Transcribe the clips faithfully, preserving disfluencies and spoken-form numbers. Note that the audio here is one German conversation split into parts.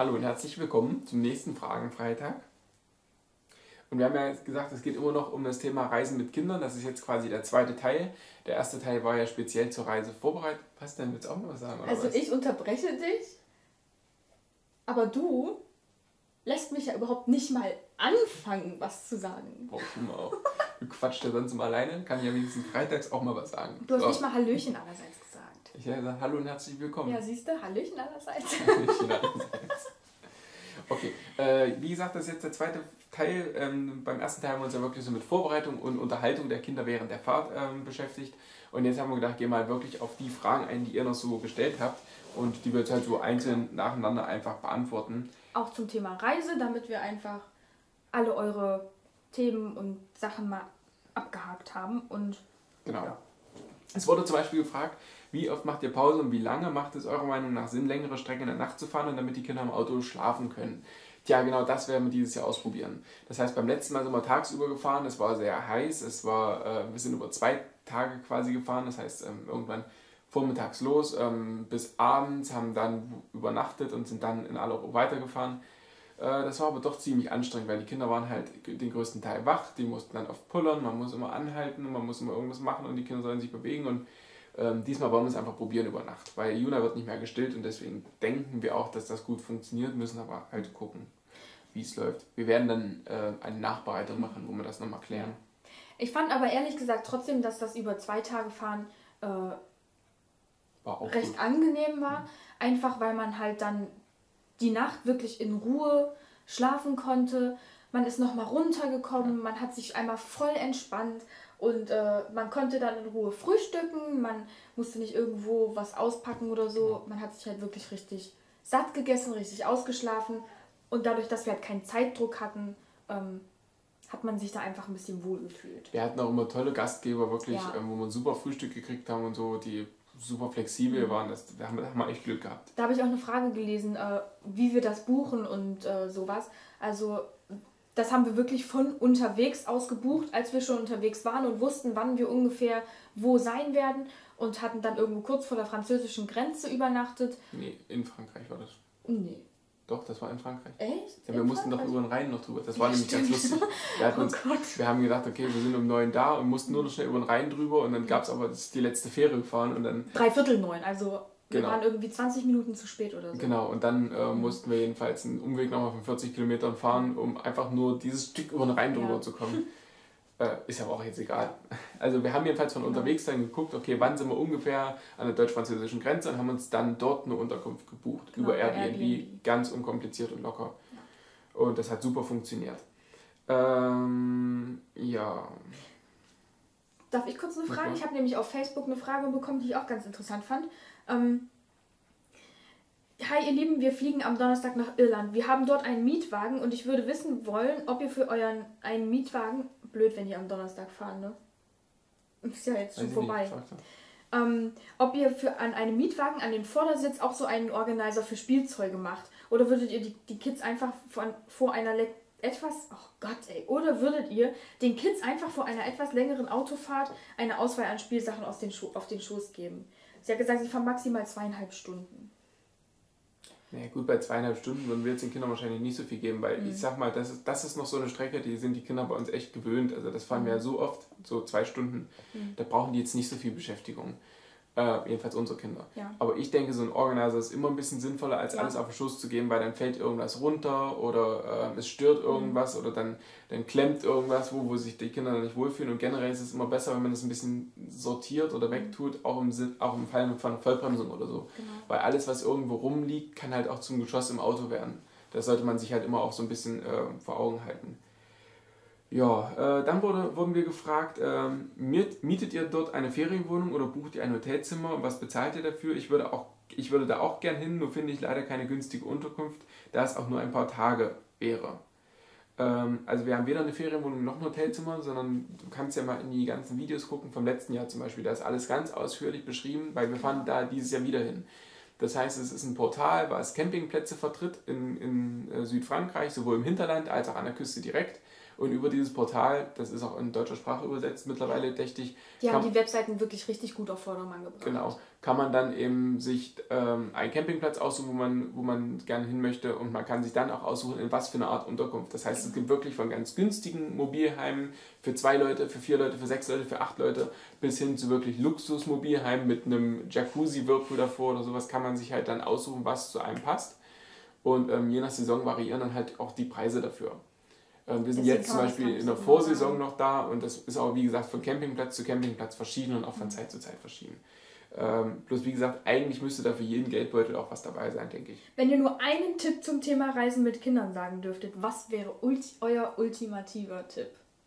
Hallo und herzlich willkommen zum nächsten Fragenfreitag. Und wir haben ja gesagt, es geht immer noch um das Thema Reisen mit Kindern. Das ist jetzt quasi der zweite Teil. Der erste Teil war ja speziell zur Reise vorbereitet. Was denn? Willst du auch noch was sagen? Oder also was? ich unterbreche dich, aber du lässt mich ja überhaupt nicht mal anfangen, was zu sagen. Brauch ich immer auch. Du quatscht ja sonst immer alleine. Kann ja wenigstens freitags auch mal was sagen. Du hast So. nicht mal Hallöchen allerseits gesagt. Ich habe gesagt, hallo und herzlich willkommen. Ja, siehst du, Hallöchen allerseits. Hallöchen allerseits. Okay, äh, wie gesagt, das ist jetzt der zweite Teil. Ähm, beim ersten Teil haben wir uns ja wirklich so mit Vorbereitung und Unterhaltung der Kinder während der Fahrt ähm, beschäftigt. Und jetzt haben wir gedacht, gehen wir halt wirklich auf die Fragen ein, die ihr noch so gestellt habt und die wir jetzt halt so einzeln nacheinander einfach beantworten. Auch zum Thema Reise, damit wir einfach alle eure Themen und Sachen mal abgehakt haben. Und Genau. Ja. Es wurde zum Beispiel gefragt, wie oft macht ihr Pause und wie lange macht es eurer Meinung nach Sinn, längere Strecken in der Nacht zu fahren und damit die Kinder im Auto schlafen können? Tja, genau das werden wir dieses Jahr ausprobieren. Das heißt, beim letzten Mal sind wir tagsüber gefahren, es war sehr heiß, es war, äh, wir sind über zwei Tage quasi gefahren, das heißt ähm, irgendwann vormittags los ähm, bis abends, haben dann übernachtet und sind dann in Allerau weitergefahren. Äh, das war aber doch ziemlich anstrengend, weil die Kinder waren halt den größten Teil wach, die mussten dann oft pullern, man muss immer anhalten, man muss immer irgendwas machen und die Kinder sollen sich bewegen und ähm, diesmal wollen wir es einfach probieren über Nacht, weil Juna wird nicht mehr gestillt und deswegen denken wir auch, dass das gut funktioniert, müssen aber halt gucken, wie es läuft. Wir werden dann äh, eine Nachbereitung machen, wo wir das nochmal klären. ich fand aber ehrlich gesagt trotzdem, dass das über zwei Tage fahren äh, War auch recht gut. angenehm war. Einfach weil man halt dann die Nacht wirklich in Ruhe schlafen konnte. Man ist nochmal runtergekommen, man hat sich einmal voll entspannt und äh, man konnte dann in Ruhe frühstücken, man musste nicht irgendwo was auspacken oder so. Man hat sich halt wirklich richtig satt gegessen, richtig ausgeschlafen und dadurch, dass wir halt keinen Zeitdruck hatten, ähm, hat man sich da einfach ein bisschen wohl gefühlt. Wir hatten auch immer tolle Gastgeber, wirklich, Ja. ähm, wo wir ein super Frühstück gekriegt haben und so, die super flexibel waren. Das, da haben wir, da haben wir echt Glück gehabt. Da habe ich auch eine Frage gelesen, äh, wie wir das buchen und äh, sowas. Also das haben wir wirklich von unterwegs aus gebucht, als wir schon unterwegs waren und wussten, wann wir ungefähr wo sein werden und hatten dann irgendwo kurz vor der französischen Grenze übernachtet. Nee, in Frankreich war das. Nee. Doch, das war in Frankreich. Echt? Ja, wir In mussten doch Frankreich? über den Rhein noch drüber. Das war Ja, nämlich ganz stimmt. lustig. Wir, hatten Oh uns, Gott. wir haben gedacht, okay, wir sind um neun da und mussten nur noch schnell über den Rhein drüber und dann gab es aber das, die letzte Fähre gefahren und dann, Dreiviertel neun, also wir Genau. waren irgendwie zwanzig Minuten zu spät oder so. genau, und dann äh, mussten wir jedenfalls einen Umweg nochmal von vierzig Kilometern fahren, um einfach nur dieses Stück über den Rhein drüber Ja. zu kommen. Äh, ist aber auch jetzt egal. Also wir haben jedenfalls von unterwegs dann geguckt, okay, wann sind wir ungefähr an der deutsch-französischen Grenze und haben uns dann dort eine Unterkunft gebucht, Genau, über bei Airbnb, Airbnb. ganz unkompliziert und locker. Und das hat super funktioniert. Ähm, ja. Darf ich kurz eine Frage? Okay. Ich habe nämlich auf Facebook eine Frage bekommen, die ich auch ganz interessant fand. Ähm, Hi ihr Lieben, wir fliegen am Donnerstag nach Irland. Wir haben dort einen Mietwagen und ich würde wissen wollen, ob ihr für euren einen Mietwagen, blöd, wenn ihr am Donnerstag fahren, ne? Ist ja jetzt schon Weiß ich vorbei. nicht, fragst du? Ähm, ob ihr für an einem Mietwagen an den Vordersitz auch so einen Organizer für Spielzeuge macht. Oder würdet ihr die, die Kids einfach von, vor einer le- etwas, oh Gott ey, oder würdet ihr den Kids einfach vor einer etwas längeren Autofahrt eine Auswahl an Spielsachen aus den Scho- auf den Schoß geben? Sie hat gesagt, sie fahren maximal zweieinhalb Stunden. Naja, gut, bei zweieinhalb Stunden würden wir jetzt den Kindern wahrscheinlich nicht so viel geben, weil Mhm. ich sag mal, das ist, das ist noch so eine Strecke, die sind die Kinder bei uns echt gewöhnt. Also das fahren wir ja Mhm. so oft, so zwei Stunden, Mhm. da brauchen die jetzt nicht so viel Beschäftigung. Äh, jedenfalls unsere Kinder. Ja. Aber ich denke, so ein Organizer ist immer ein bisschen sinnvoller, als Ja. alles auf den Schoß zu geben, weil dann fällt irgendwas runter oder äh, es stört irgendwas oder dann, dann klemmt irgendwas, wo, wo sich die Kinder dann nicht wohlfühlen. Und generell ist es immer besser, wenn man das ein bisschen sortiert oder wegtut, auch im, Sinn, auch im Fall von Vollbremsung oder so. Genau. Weil alles, was irgendwo rumliegt, kann halt auch zum Geschoss im Auto werden. Das sollte man sich halt immer auch so ein bisschen äh, vor Augen halten. Ja, äh, dann wurde, wurden wir gefragt, ähm, miet, mietet ihr dort eine Ferienwohnung oder bucht ihr ein Hotelzimmer und was bezahlt ihr dafür? Ich würde, auch, ich würde da auch gern hin, nur finde ich leider keine günstige Unterkunft, da es auch nur ein paar Tage wäre. Ähm, also wir haben weder eine Ferienwohnung noch ein Hotelzimmer, sondern du kannst ja mal in die ganzen Videos gucken, vom letzten Jahr zum Beispiel, da ist alles ganz ausführlich beschrieben, weil wir fahren da dieses Jahr wieder hin. Das heißt, es ist ein Portal, was Campingplätze vertritt in, in äh, Südfrankreich, sowohl im Hinterland als auch an der Küste direkt. Und über dieses Portal, das ist auch in deutscher Sprache übersetzt mittlerweile, dächte ich. Die haben die Webseiten wirklich richtig gut auf Vordermann gebracht. Genau. Kann man dann eben sich ähm, einen Campingplatz aussuchen, wo man, wo man gerne hin möchte, und man kann sich dann auch aussuchen, in was für eine Art Unterkunft. Das heißt, genau. Es gibt wirklich von ganz günstigen Mobilheimen für zwei Leute, für vier Leute, für sechs Leute, für acht Leute, bis hin zu wirklich Luxusmobilheimen mit einem Jacuzzi-Whirlpool davor oder sowas, kann man sich halt dann aussuchen, was zu einem passt. Und ähm, je nach Saison variieren dann halt auch die Preise dafür. Ähm, wir sind Deswegen jetzt zum Beispiel in der Vorsaison noch da, und das ist auch, wie gesagt, von Campingplatz zu Campingplatz verschieden und auch von mhm. Zeit zu Zeit verschieden. Ähm, bloß wie gesagt, eigentlich müsste da für jeden Geldbeutel auch was dabei sein, denke ich. Wenn ihr nur einen Tipp zum Thema Reisen mit Kindern sagen dürftet, was wäre ulti- euer ultimativer Tipp?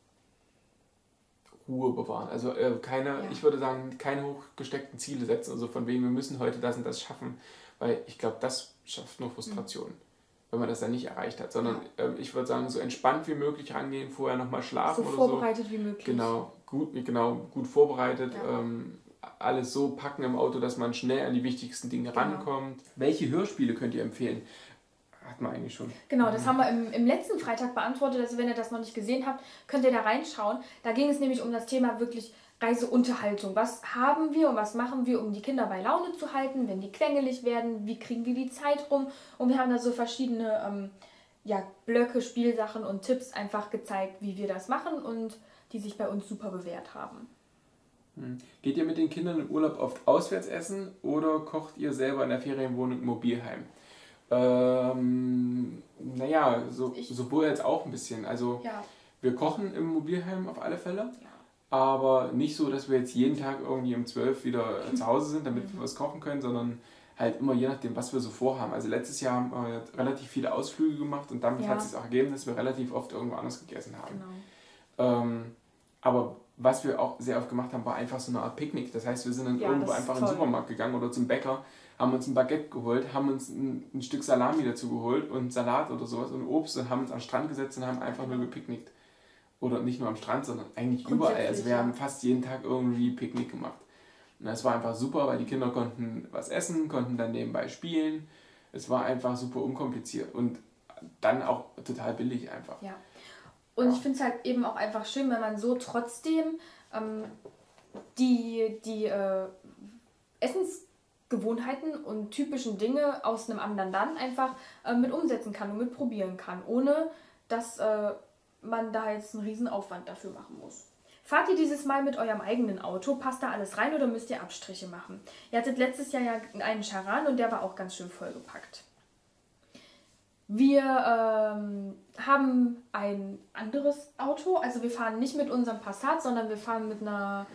Ruhe bewahren. Also äh, keine, ja. ich würde sagen, keine hochgesteckten Ziele setzen, also von wegen, wir müssen heute das und das schaffen, weil ich glaube, das schafft nur Frustration, mhm. wenn man das dann nicht erreicht hat, sondern ja. äh, ich würde sagen, so entspannt wie möglich rangehen, vorher nochmal schlafen so oder so. So vorbereitet wie möglich. Genau, gut, genau, gut vorbereitet, ja. ähm, alles so packen im Auto, dass man schnell an die wichtigsten Dinge genau. rankommt. Welche Hörspiele könnt ihr empfehlen? Hat man eigentlich schon. Genau, das haben wir im, im letzten Freitag beantwortet. Also wenn ihr das noch nicht gesehen habt, könnt ihr da reinschauen. Da ging es nämlich um das Thema wirklich Reiseunterhaltung. Was haben wir und was machen wir, um die Kinder bei Laune zu halten, wenn die quengelig werden? Wie kriegen wir die Zeit rum? Und wir haben da so verschiedene ähm, ja, Blöcke, Spielsachen und Tipps einfach gezeigt, wie wir das machen, und die sich bei uns super bewährt haben. Geht ihr mit den Kindern im Urlaub oft auswärts essen oder kocht ihr selber in der Ferienwohnung im Mobilheim? Ähm, naja, so, sowohl als auch ein bisschen. Also ja. wir kochen im Mobilheim auf alle Fälle, ja. aber nicht so, dass wir jetzt jeden Tag irgendwie um zwölf wieder zu Hause sind, damit wir was kochen können, sondern halt immer je nachdem, was wir so vorhaben. Also letztes Jahr haben wir relativ viele Ausflüge gemacht, und damit ja. hat es sich auch ergeben, dass wir relativ oft irgendwo anders gegessen haben. Genau. Ähm, aber was wir auch sehr oft gemacht haben, war einfach so eine Art Picknick. Das heißt, wir sind dann ja, irgendwo einfach in den Supermarkt gegangen oder zum Bäcker, haben uns ein Baguette geholt, haben uns ein, ein Stück Salami dazu geholt und Salat oder sowas und Obst und haben uns am Strand gesetzt und haben einfach nur gepicknickt. Oder nicht nur am Strand, sondern eigentlich überall. Also wir haben fast jeden Tag irgendwie Picknick gemacht. Und das war einfach super, weil die Kinder konnten was essen, konnten dann nebenbei spielen. Es war einfach super unkompliziert und dann auch total billig einfach. Ja. Und ja. ich finde es halt eben auch einfach schön, wenn man so trotzdem ähm, die, die äh, Essensgewohnheiten und typischen Dinge aus einem anderen Land einfach äh, mit umsetzen kann und mit probieren kann, ohne dass äh, man da jetzt einen riesen Aufwand dafür machen muss. Fahrt ihr dieses Mal mit eurem eigenen Auto? Passt da alles rein oder müsst ihr Abstriche machen? Ihr hattet letztes Jahr ja einen Charan und der war auch ganz schön vollgepackt. Wir ähm, haben ein anderes Auto, also wir fahren nicht mit unserem Passat, sondern wir fahren mit einer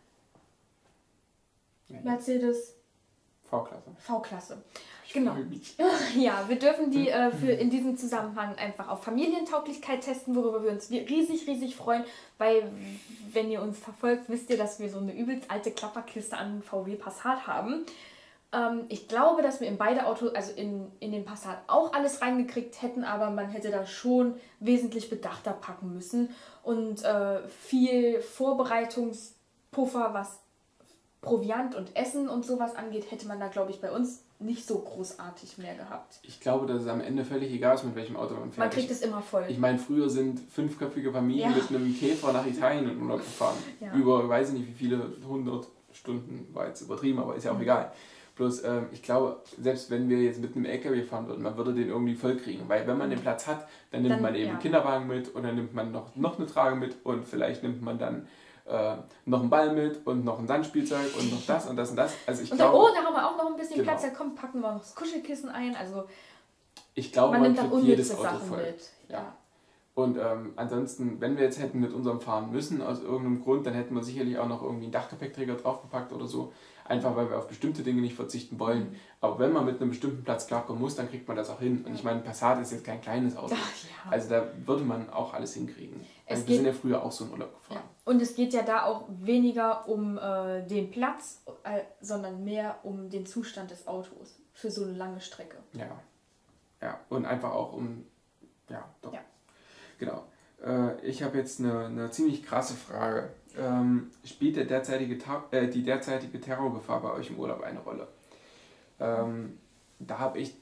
Mercedes V-Klasse. V-Klasse. Genau. Ja, wir dürfen die äh, für in diesem Zusammenhang einfach auf Familientauglichkeit testen, worüber wir uns riesig, riesig freuen, weil, wenn ihr uns verfolgt, wisst ihr, dass wir so eine übelst alte Klapperkiste an V W Passat haben. Ähm, ich glaube, dass wir in beide Autos, also in, in den Passat auch alles reingekriegt hätten, aber man hätte da schon wesentlich bedachter packen müssen und äh, viel Vorbereitungspuffer, was Proviant und Essen und sowas angeht, hätte man da, glaube ich, bei uns nicht so großartig mehr gehabt. Ich glaube, dass es am Ende völlig egal ist, mit welchem Auto man fährt. Man kriegt es immer voll. Ich meine, früher sind fünfköpfige Familien ja. mit einem Käfer nach Italien in Urlaub gefahren. Ja. Über, weiß ich nicht, wie viele hundert Stunden, war jetzt übertrieben, aber ist ja auch mhm. egal. Bloß, ähm, ich glaube, selbst wenn wir jetzt mit einem L K W fahren würden, man würde den irgendwie voll kriegen. Weil wenn man den Platz hat, dann nimmt dann, man eben ja. einen Kinderwagen mit und dann nimmt man noch, noch eine Trage mit und vielleicht nimmt man dann äh, noch einen Ball mit und noch ein Sandspielzeug und noch das und das und das. Also ich und glaube, da, oh, da haben wir auch noch ein bisschen genau. Platz, da kommt, packen wir noch das Kuschelkissen ein. Also ich glaube, man, man nimmt dann jedes Auto Sachen voll. Mit. Ja. Ja. Und ähm, ansonsten, wenn wir jetzt hätten mit unserem fahren müssen, aus irgendeinem Grund, dann hätten wir sicherlich auch noch irgendwie einen Dachgepäckträger draufgepackt oder so. Einfach, weil wir auf bestimmte Dinge nicht verzichten wollen. Mhm. Aber wenn man mit einem bestimmten Platz klarkommen muss, dann kriegt man das auch hin. Und ich meine, Passat ist jetzt kein kleines Auto. Ach, ja. Also da würde man auch alles hinkriegen. Also wir sind ja früher auch so in Urlaub gefahren. Ja. Und es geht ja da auch weniger um äh, den Platz, äh, sondern mehr um den Zustand des Autos für so eine lange Strecke. Ja, ja. Und einfach auch um, ja, doch. Ja. Genau. Äh, ich habe jetzt eine, eine ziemlich krasse Frage. Ähm, spielt der derzeitige Ta- äh, die derzeitige Terrorgefahr bei euch im Urlaub eine Rolle? Ähm, da habe ich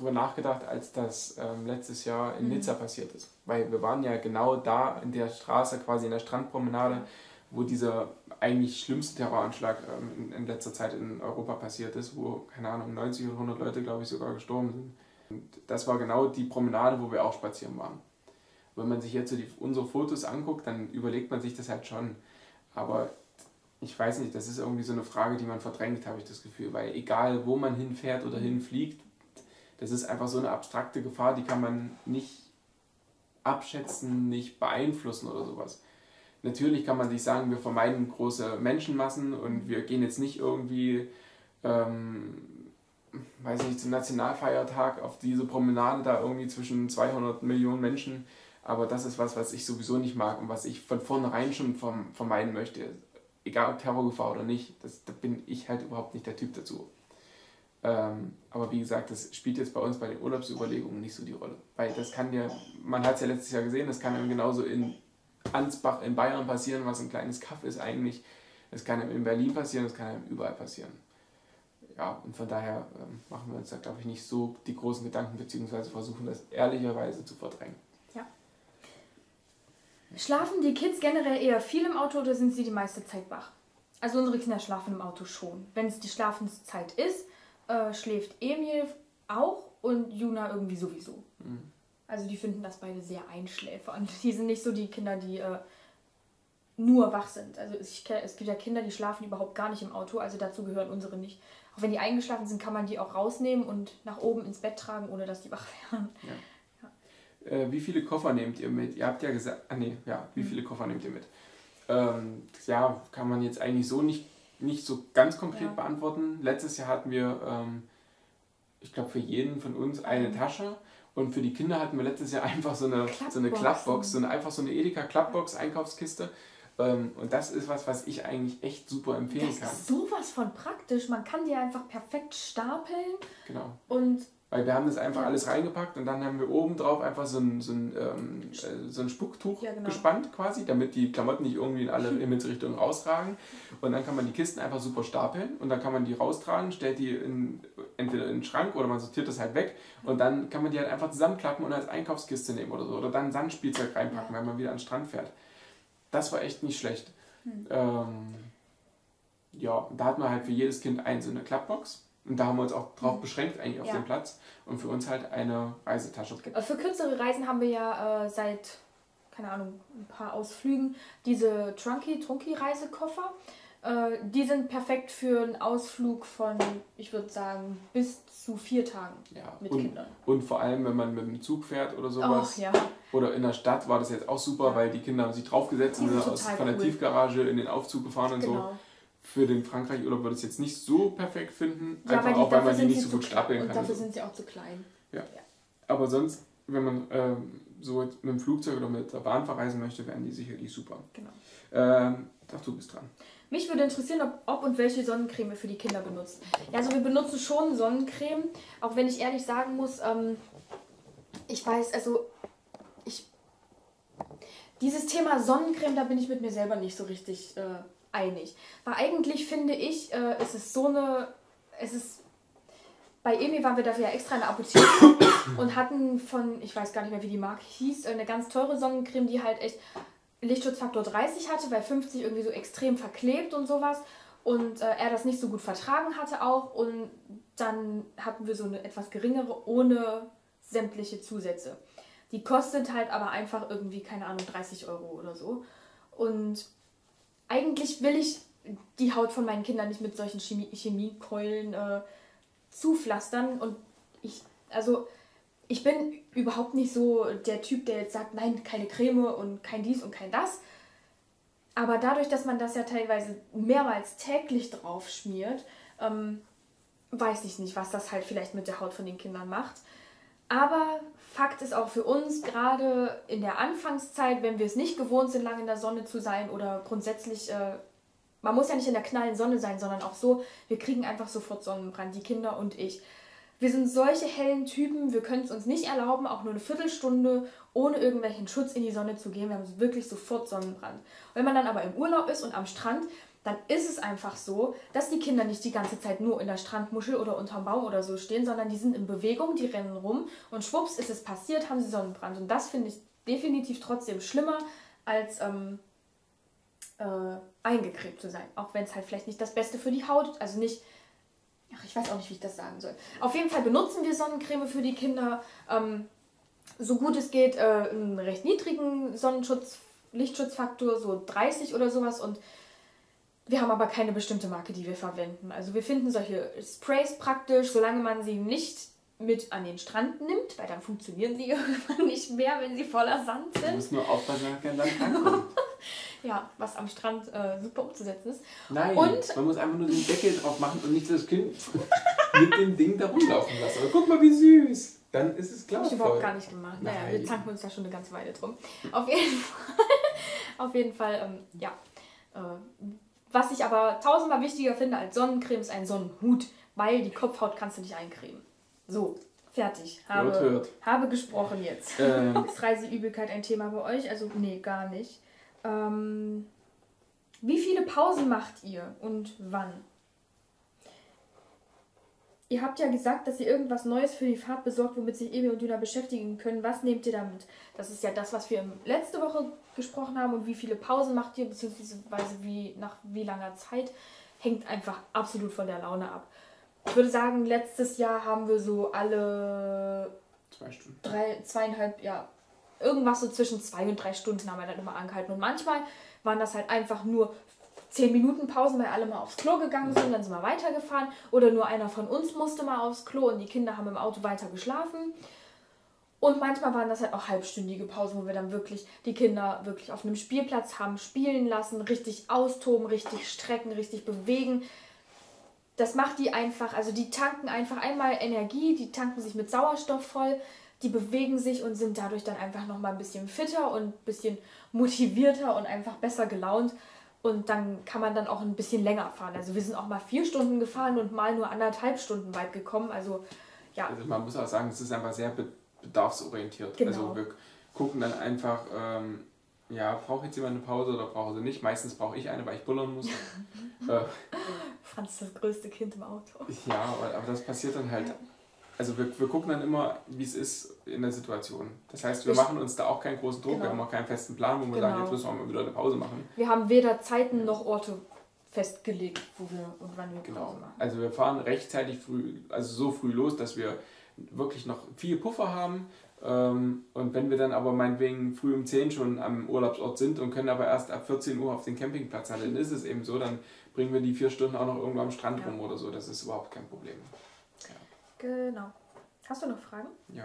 drüber nachgedacht, als das ähm, letztes Jahr in Mhm. Nizza passiert ist. Weil wir waren ja genau da in der Straße, quasi in der Strandpromenade, wo dieser eigentlich schlimmste Terroranschlag ähm, in, in letzter Zeit in Europa passiert ist, wo, keine Ahnung, neunzig oder hundert Leute, glaube ich, sogar gestorben sind. Und das war genau die Promenade, wo wir auch spazieren waren. Wenn man sich jetzt so die, unsere Fotos anguckt, dann überlegt man sich das halt schon. Aber ich weiß nicht, das ist irgendwie so eine Frage, die man verdrängt, habe ich das Gefühl. Weil egal, wo man hinfährt oder hinfliegt, das ist einfach so eine abstrakte Gefahr, die kann man nicht abschätzen, nicht beeinflussen oder sowas. Natürlich kann man sich sagen, wir vermeiden große Menschenmassen und wir gehen jetzt nicht irgendwie, ähm, weiß nicht, zum Nationalfeiertag auf diese Promenade da irgendwie zwischen zweihundert Millionen Menschen. Aber das ist was, was ich sowieso nicht mag und was ich von vornherein schon vermeiden möchte. Egal ob Terrorgefahr oder nicht, das, da bin ich halt überhaupt nicht der Typ dazu. Ähm, aber wie gesagt, das spielt jetzt bei uns bei den Urlaubsüberlegungen nicht so die Rolle. Weil das kann ja, man hat es ja letztes Jahr gesehen, das kann ja genauso in Ansbach in Bayern passieren, was ein kleines Kaff ist eigentlich. Das kann in Berlin passieren, das kann überall passieren. Ja, und von daher ähm, machen wir uns da, glaube ich, nicht so die großen Gedanken, beziehungsweise versuchen das ehrlicherweise zu verdrängen. Ja. Schlafen die Kids generell eher viel im Auto oder sind sie die meiste Zeit wach? Also unsere Kinder schlafen im Auto schon. Wenn es die Schlafenszeit ist, äh, schläft Emil auch und Juna irgendwie sowieso. Mhm. Also die finden das beide sehr einschläfernd. Die sind nicht so die Kinder, die äh, nur wach sind. Also ich, es gibt ja Kinder, die schlafen überhaupt gar nicht im Auto, also dazu gehören unsere nicht. Auch wenn die eingeschlafen sind, kann man die auch rausnehmen und nach oben ins Bett tragen, ohne dass die wach werden. Ja. Ja. Äh, wie viele Koffer nehmt ihr mit? Ihr habt ja gesagt, ah nee, ja, wie viele Koffer nehmt ihr mit? Ähm, ja, kann man jetzt eigentlich so nicht, nicht so ganz konkret ja. beantworten. Letztes Jahr hatten wir, ähm, ich glaube, für jeden von uns eine mhm. Tasche. Und für die Kinder hatten wir letztes Jahr einfach so eine, so eine Klappbox, so eine, einfach so eine Edeka-Klappbox, Einkaufskiste. Ähm, und das ist was, was ich eigentlich echt super empfehlen das kann. Das ist sowas von praktisch. Man kann die einfach perfekt stapeln. Genau. Und weil wir haben das einfach ja. alles reingepackt und dann haben wir oben drauf einfach so ein, so ein, ähm, so ein Spucktuch ja, genau. gespannt quasi, damit die Klamotten nicht irgendwie in alle Himmelsrichtungen rausragen. Und dann kann man die Kisten einfach super stapeln und dann kann man die raustragen, stellt die in, entweder in den Schrank oder man sortiert das halt weg und dann kann man die halt einfach zusammenklappen und als Einkaufskiste nehmen oder so. Oder dann Sandspielzeug reinpacken, ja. wenn man wieder an den Strand fährt. Das war echt nicht schlecht. Hm. Ähm, ja, da hat man halt für jedes Kind eine so eine Klappbox. Und da haben wir uns auch drauf beschränkt, eigentlich auf ja. den Platz. Und für uns halt eine Reisetasche. Für kürzere Reisen haben wir ja äh, seit, keine Ahnung, ein paar Ausflügen diese Trunky, Trunky-Reisekoffer. Äh, die sind perfekt für einen Ausflug von, ich würde sagen, bis zu vier Tagen ja. mit und, Kindern. Und vor allem, wenn man mit dem Zug fährt oder sowas. Och, ja. Oder in der Stadt war das jetzt auch super, ja. weil die Kinder haben sich draufgesetzt und sind aus, von der cool. Tiefgarage in den Aufzug gefahren und genau. so. Für den Frankreich-Urlaub würde ich es jetzt nicht so perfekt finden, ja, einfach weil die, auch, weil man die nicht so gut stapeln kann. Und dafür sind sie auch zu klein. Ja. ja. Aber sonst, wenn man ähm, so mit dem Flugzeug oder mit der Bahn verreisen möchte, wären die sicherlich super. Genau. Ähm, ach, du bist dran. Mich würde interessieren, ob, ob und welche Sonnencreme ihr für die Kinder benutzt. Ja, also wir benutzen schon Sonnencreme, auch wenn ich ehrlich sagen muss, ähm, ich weiß, also ich dieses Thema Sonnencreme, da bin ich mit mir selber nicht so richtig äh, einig. Weil eigentlich finde ich, äh, es ist so eine, es ist, bei Emil waren wir dafür ja extra in der Apotheke und hatten von, ich weiß gar nicht mehr, wie die Marke hieß, eine ganz teure Sonnencreme, die halt echt Lichtschutzfaktor dreißig hatte, weil fünfzig irgendwie so extrem verklebt und sowas und äh, er das nicht so gut vertragen hatte auch und dann hatten wir so eine etwas geringere ohne sämtliche Zusätze. Die kostet halt aber einfach irgendwie, keine Ahnung, dreißig Euro oder so und eigentlich will ich die Haut von meinen Kindern nicht mit solchen Chemie Chemiekeulen äh, zupflastern und ich, also ich bin überhaupt nicht so der Typ, der jetzt sagt, nein, keine Creme und kein dies und kein das. Aber dadurch, dass man das ja teilweise mehrmals täglich drauf schmiert, ähm, weiß ich nicht, was das halt vielleicht mit der Haut von den Kindern macht. Aber Fakt ist auch für uns, gerade in der Anfangszeit, wenn wir es nicht gewohnt sind, lange in der Sonne zu sein oder grundsätzlich, äh, man muss ja nicht in der knallen Sonne sein, sondern auch so, wir kriegen einfach sofort Sonnenbrand, die Kinder und ich. Wir sind solche hellen Typen, wir können es uns nicht erlauben, auch nur eine Viertelstunde ohne irgendwelchen Schutz in die Sonne zu gehen. Wir haben wirklich sofort Sonnenbrand. Wenn man dann aber im Urlaub ist und am Strand, dann ist es einfach so, dass die Kinder nicht die ganze Zeit nur in der Strandmuschel oder unterm Baum oder so stehen, sondern die sind in Bewegung, die rennen rum und schwupps ist es passiert, haben sie Sonnenbrand. Und das finde ich definitiv trotzdem schlimmer, als ähm, äh, eingecremt zu sein. Auch wenn es halt vielleicht nicht das Beste für die Haut, also nicht, ach, ich weiß auch nicht, wie ich das sagen soll. Auf jeden Fall benutzen wir Sonnencreme für die Kinder, ähm, so gut es geht, äh, einen recht niedrigen Sonnenschutz, Lichtschutzfaktor, so dreißig oder sowas, und wir haben aber keine bestimmte Marke, die wir verwenden. Also wir finden solche Sprays praktisch, solange man sie nicht mit an den Strand nimmt, weil dann funktionieren sie irgendwann nicht mehr, wenn sie voller Sand sind. Du musst nur aufpassen, dass kein Sand rankommt. Ja, was am Strand äh, super umzusetzen ist. Nein, und man muss einfach nur den Deckel drauf machen und nicht das Kind mit dem Ding da rumlaufen lassen. Aber guck mal, wie süß. Dann ist es klar. Habe ich überhaupt gar nicht gemacht. Naja, Nein. wir zanken uns da schon eine ganze Weile drum. Auf jeden Fall, auf jeden Fall ähm, ja. Äh, was ich aber tausendmal wichtiger finde als Sonnencreme, ist ein Sonnenhut, weil die Kopfhaut kannst du nicht eincremen. So, fertig. Habe, Hört, hört. habe gesprochen jetzt. Ähm. Ist Reiseübelkeit ein Thema bei euch? Also, nee, gar nicht. Ähm, wie viele Pausen macht ihr und wann? Ihr habt ja gesagt, dass ihr irgendwas Neues für die Fahrt besorgt, womit sich Emil und Duna beschäftigen können. Was nehmt ihr damit? Das ist ja das, was wir letzte Woche gesprochen haben. Und wie viele Pausen macht ihr, beziehungsweise wie, nach wie langer Zeit, hängt einfach absolut von der Laune ab. Ich würde sagen, letztes Jahr haben wir so alle Zwei Stunden. Drei, zweieinhalb, ja, irgendwas so zwischen zwei und drei Stunden haben wir dann immer angehalten. Und manchmal waren das halt einfach nur zehn Minuten Pausen, weil alle mal aufs Klo gegangen sind, dann sind wir weitergefahren. Oder nur einer von uns musste mal aufs Klo und die Kinder haben im Auto weiter geschlafen. Und manchmal waren das halt auch halbstündige Pausen, wo wir dann wirklich die Kinder wirklich auf einem Spielplatz haben spielen lassen, richtig austoben, richtig strecken, richtig bewegen. Das macht die einfach, also die tanken einfach einmal Energie, die tanken sich mit Sauerstoff voll, die bewegen sich und sind dadurch dann einfach nochmal ein bisschen fitter und ein bisschen motivierter und einfach besser gelaunt. Und dann kann man dann auch ein bisschen länger fahren. Also wir sind auch mal vier Stunden gefahren und mal nur anderthalb Stunden weit gekommen. Also ja. Also man muss auch sagen, es ist einfach sehr bedarfsorientiert. Genau. Also wir gucken dann einfach, ähm, ja, braucht jetzt jemand eine Pause oder braucht sie nicht? Meistens brauche ich eine, weil ich bullern muss. äh, Franz ist das größte Kind im Auto. Ja, aber, aber das passiert dann halt. Also wir, wir gucken dann immer, wie es ist in der Situation. Das heißt, wir Ich, machen uns da auch keinen großen Druck, genau. wir haben auch keinen festen Plan, wo wir Genau. sagen, jetzt müssen wir mal wieder eine Pause machen. Wir haben weder Zeiten noch Orte festgelegt, wo wir und wann wir Genau. Pause machen. Also wir fahren rechtzeitig früh, also so früh los, dass wir wirklich noch viel Puffer haben. Und wenn wir dann aber meinetwegen früh um zehn schon am Urlaubsort sind und können aber erst ab vierzehn Uhr auf den Campingplatz sein, dann ist es eben so, dann bringen wir die vier Stunden auch noch irgendwo am Strand Ja. rum oder so. Das ist überhaupt kein Problem. Ja. Genau. Hast du noch Fragen? Ja.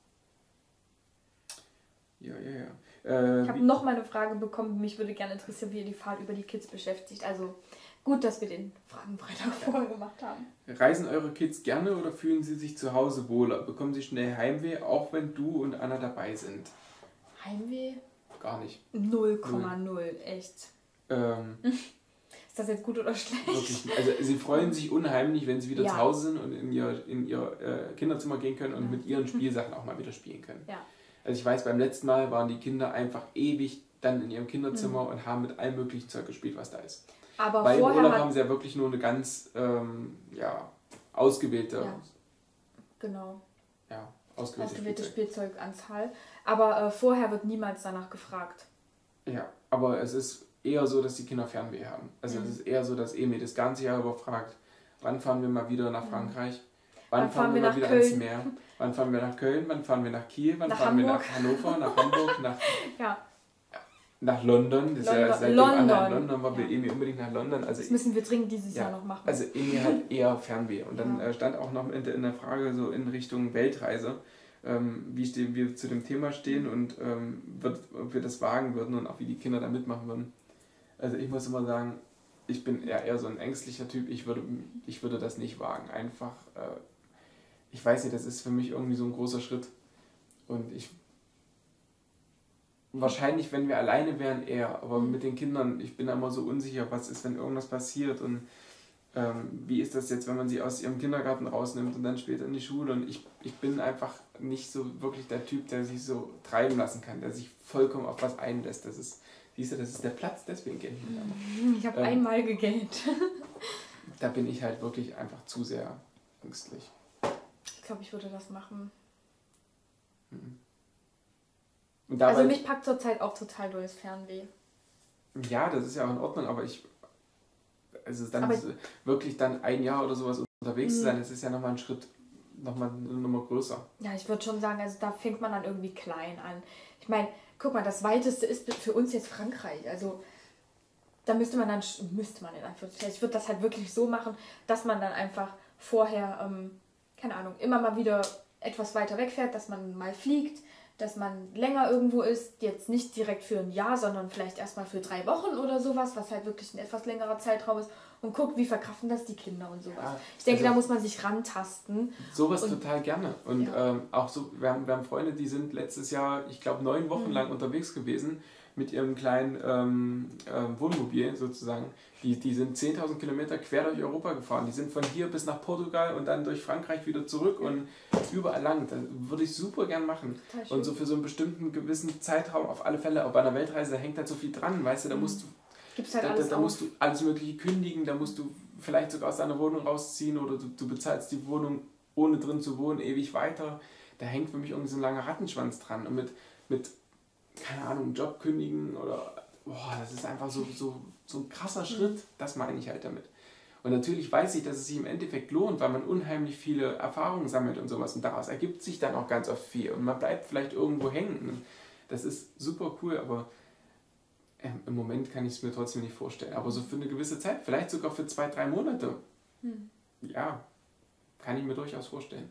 Ja, ja, ja. Äh, Ich habe noch mal eine Frage bekommen. Mich würde gerne interessieren, wie ihr die Fahrt über die Kids beschäftigt. Also gut, dass wir den Fragenfreitag vorher gemacht haben. Reisen eure Kids gerne oder fühlen sie sich zu Hause wohler? Bekommen sie schnell Heimweh, auch wenn du und Anna dabei sind? Heimweh? Gar nicht. null Komma null, echt. Ähm, Ist das jetzt gut oder schlecht? wirklich. Also sie freuen sich unheimlich, wenn sie wieder Ja. zu Hause sind und in ihr, in ihr äh, Kinderzimmer gehen können und Ja. mit ihren Spielsachen auch mal wieder spielen können. Ja. Also ich weiß, beim letzten Mal waren die Kinder einfach ewig dann in ihrem Kinderzimmer Mhm. und haben mit allem möglichen Zeug gespielt, was da ist. Aber Weil im vorher Urlaub hat, haben sie ja wirklich nur eine ganz ähm, ja, ausgewählte, Ja. genau, ja, ausgewählte, ausgewählte Spielzeug. Spielzeuganzahl. Aber äh, vorher wird niemals danach gefragt. Ja, aber es ist eher so, dass die Kinder Fernweh haben. Also Mhm. es ist eher so, dass Emil das ganze Jahr über fragt, wann fahren wir mal wieder nach Mhm. Frankreich? Wann, Wann fahren wir nach mal wieder Köln? ans Meer? Wann fahren wir nach Köln? Wann fahren wir nach Kiel? Wann Nach fahren wir Hamburg? nach Hannover, nach Hamburg, nach, Ja, nach London? Das ist ja London- seitdem London. Anna in London war, will Ja. Emil unbedingt nach London. Also das müssen wir dringend dieses Ja, Jahr noch machen. Also Emil hat eher Fernweh. Und dann Ja. äh, stand auch noch in der, in der Frage so in Richtung Weltreise, ähm, wie stehen wir zu dem Thema stehen und ähm, wird, ob wir das wagen würden und auch wie die Kinder da mitmachen würden. Also ich muss immer sagen, ich bin eher, eher so ein ängstlicher Typ. Ich würde, ich würde das nicht wagen. Einfach, äh, ich weiß nicht, das ist für mich irgendwie so ein großer Schritt. Und ich wahrscheinlich, wenn wir alleine wären, eher. Aber mit den Kindern, ich bin da immer so unsicher, was ist, wenn irgendwas passiert und ähm, wie ist das jetzt, wenn man sie aus ihrem Kindergarten rausnimmt und dann später in die Schule. Und ich, ich bin einfach nicht so wirklich der Typ, der sich so treiben lassen kann, der sich vollkommen auf was einlässt. Das ist, Siehst du, das ist der Platz, deswegen gähne ich nicht. Ich habe ähm, einmal gegähnt. Da bin ich halt wirklich einfach zu sehr ängstlich. Ich glaube, ich würde das machen. Und dabei, also mich packt zurzeit auch total durchs Fernweh. Ja, das ist ja auch in Ordnung, aber ich, also dann Aber wirklich dann ein Jahr oder sowas unterwegs zu sein, das ist ja nochmal ein Schritt, nochmal eine Nummer größer. Ja, ich würde schon sagen, also da fängt man dann irgendwie klein an. Ich meine, guck mal, das Weiteste ist für uns jetzt Frankreich. Also da müsste man dann, müsste man in Anführungszeichen, ich würde das halt wirklich so machen, dass man dann einfach vorher, ähm, keine Ahnung, immer mal wieder etwas weiter wegfährt, dass man mal fliegt, dass man länger irgendwo ist, jetzt nicht direkt für ein Jahr, sondern vielleicht erstmal für drei Wochen oder sowas, was halt wirklich ein etwas längerer Zeitraum ist und guckt, wie verkraften das die Kinder und sowas. Ja, ich denke, also da muss man sich rantasten. Sowas und, total gerne. Und ja. ähm, auch so, wir haben, wir haben Freunde, die sind letztes Jahr, ich glaube, neun Wochen mhm. lang unterwegs gewesen mit ihrem kleinen ähm, äh, Wohnmobil sozusagen. Die, die sind zehntausend Kilometer quer durch Europa gefahren. Die sind von hier bis nach Portugal und dann durch Frankreich wieder zurück und überall lang. Das würde ich super gern machen. Und so für so einen bestimmten gewissen Zeitraum auf alle Fälle. Auch bei einer Weltreise, da hängt halt so viel dran, weißt du, da musst du, Gibt's halt da, alles da, da auf. musst du alles Mögliche kündigen, da musst du vielleicht sogar aus deiner Wohnung rausziehen oder du, du bezahlst die Wohnung, ohne drin zu wohnen, ewig weiter. Da hängt für mich irgendwie so ein langer Rattenschwanz dran. Und mit, mit keine Ahnung, Job kündigen oder, boah, das ist einfach so, so, so ein krasser Schritt, das meine ich halt damit. Und natürlich weiß ich, dass es sich im Endeffekt lohnt, weil man unheimlich viele Erfahrungen sammelt und sowas und daraus ergibt sich dann auch ganz oft viel und man bleibt vielleicht irgendwo hängen. Das ist super cool, aber äh, im Moment kann ich es mir trotzdem nicht vorstellen. Aber so für eine gewisse Zeit, vielleicht sogar für zwei, drei Monate, hm. ja, kann ich mir durchaus vorstellen.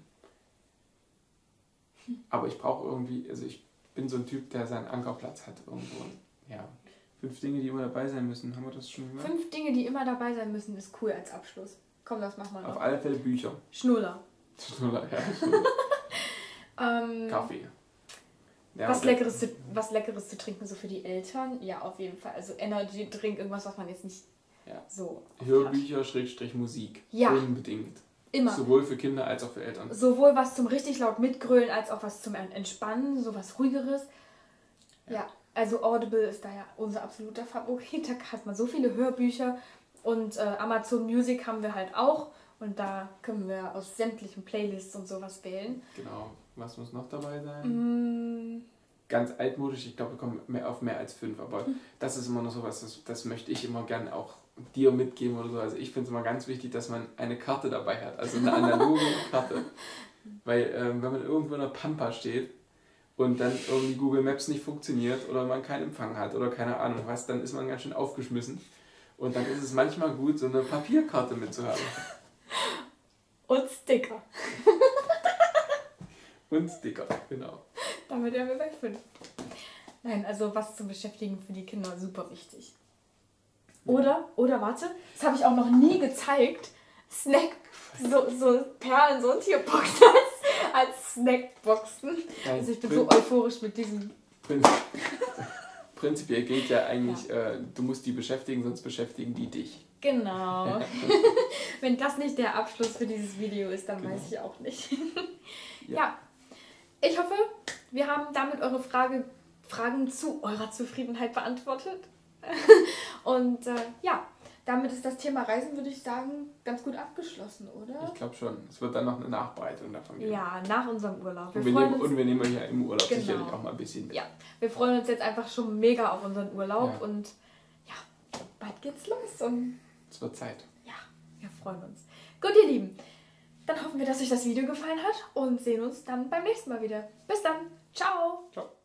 Aber ich brauche irgendwie, also ich bin so ein Typ, der seinen Ankerplatz hat irgendwo. Ja. Fünf Dinge, die immer dabei sein müssen. Haben wir das schon gemacht? Fünf Dinge, die immer dabei sein müssen, ist cool als Abschluss. Komm, das machen wir noch. Auf alle Fälle Bücher. Schnuller. Schnuller, ja. Schnuller. ähm, Kaffee. Ja, was, Leckeres zu, was Leckeres zu trinken, so für die Eltern? Ja, auf jeden Fall. Also Energy Drink, irgendwas, was man jetzt nicht ja. so... Hörbücher, Schrägstrich Musik. Ja. Unbedingt. Immer. Sowohl für Kinder als auch für Eltern. Sowohl was zum richtig laut mitgrölen, als auch was zum Entspannen, so was Ruhigeres. Ja. ja. Also Audible ist da ja unser absoluter Favorit. Da hat man so viele Hörbücher. Und äh, Amazon Music haben wir halt auch. Und da können wir aus sämtlichen Playlists und sowas wählen. Genau. Was muss noch dabei sein? Mm. Ganz altmodisch. Ich glaube, wir kommen mehr auf mehr als fünf. Aber hm. das ist immer noch sowas, das, das möchte ich immer gerne auch dir mitgeben oder so. Also ich finde es immer ganz wichtig, dass man eine Karte dabei hat. Also eine analoge Karte. Weil ähm, wenn man irgendwo in der Pampa steht, und dann irgendwie Google Maps nicht funktioniert oder man keinen Empfang hat oder keine Ahnung was, dann ist man ganz schön aufgeschmissen. Und dann ist es manchmal gut, so eine Papierkarte mitzuhaben. Und Sticker. Und Sticker, genau. Damit wären wir bei fünf. Nein, also was zum Beschäftigen für die Kinder super wichtig. Oder, oder warte, das habe ich auch noch nie gezeigt. Snack, so, so Perlen, so ein Tierbox als, als Snackboxen. Nein, also ich bin so euphorisch mit diesem... Prinzip, prinzipiell gilt ja eigentlich, ja. Äh, du musst die beschäftigen, sonst beschäftigen die dich. Genau. Ja. Wenn das nicht der Abschluss für dieses Video ist, dann genau. weiß ich auch nicht. ja. ja, ich hoffe, wir haben damit eure Frage, Fragen zu eurer Zufriedenheit beantwortet. Und äh, ja, damit ist das Thema Reisen, würde ich sagen, ganz gut abgeschlossen, oder? Ich glaube schon. Es wird dann noch eine Nachbereitung davon geben. Ja, nach unserem Urlaub. Wir und, wir nehmen, uns, und wir nehmen euch ja im Urlaub genau. sicherlich auch mal ein bisschen mit. Ja, wir freuen uns jetzt einfach schon mega auf unseren Urlaub ja. und ja, bald geht's los. Und es wird Zeit. Ja, wir freuen uns. Gut, ihr Lieben, dann hoffen wir, dass euch das Video gefallen hat und sehen uns dann beim nächsten Mal wieder. Bis dann. Ciao. Ciao.